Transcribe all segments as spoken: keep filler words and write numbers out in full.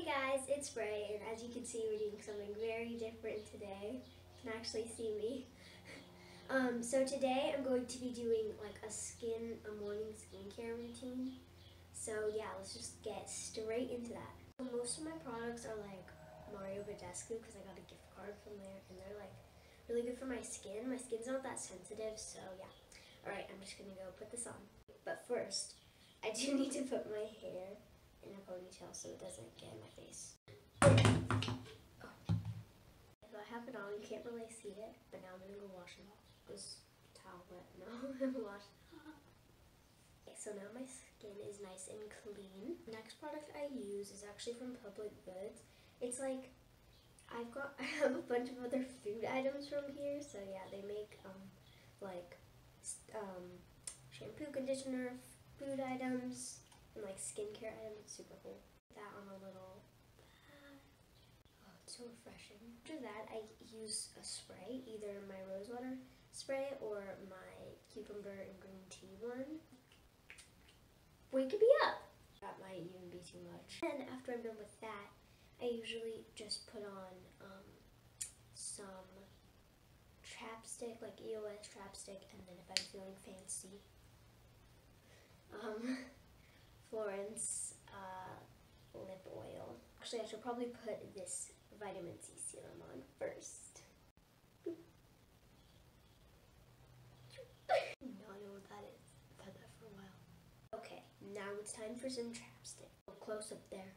Hey guys, it's Bray, and as you can see, we're doing something very different today. You can actually see me. um, so today I'm going to be doing like a skin, a morning skincare routine. So yeah, let's just get straight into that. Most of my products are like Mario Badescu because I got a gift card from there, and they're like really good for my skin. My skin's not that sensitive, so yeah. Alright, I'm just gonna go put this on. But first, I do need to put my hair in a ponytail so it doesn't get in my face. Oh. If I have it on, you can't really see it, but now I'm gonna go wash it off. This towel wet. No, I'm gonna wash it off. Okay, so now my skin is nice and clean. The next product I use is actually from Public Goods. It's like, I've got, I have a bunch of other food items from here, so yeah, they make um, like um, shampoo, conditioner, food items, and like skincare items. It's super cool. That on a little, oh, it's so refreshing. After that, I use a spray, either my rose water spray or my cucumber and green tea one. Wake me up! That might even be too much. And after I'm done with that, I usually just put on um, some chapstick, like E O S chapstick, and then if I'm feeling fancy, um, Florence uh, lip oil. Actually, I should probably put this vitamin C serum on first. Not know what that is. I've had that for a while. Okay, now it's time for some chapstick. A close up there.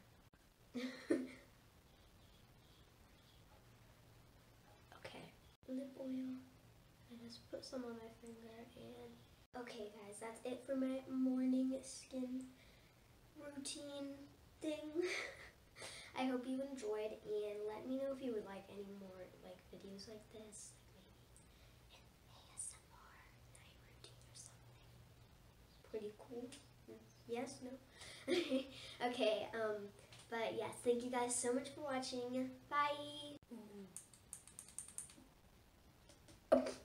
Okay, lip oil. I just put some on my finger and... Okay guys, that's it for my morning skin routine thing. I hope you enjoyed, and let me know if you would like any more like videos like this, like maybe an A S M R night routine or something. Pretty cool. Yes, no? Okay, um, but yes, thank you guys so much for watching. Bye!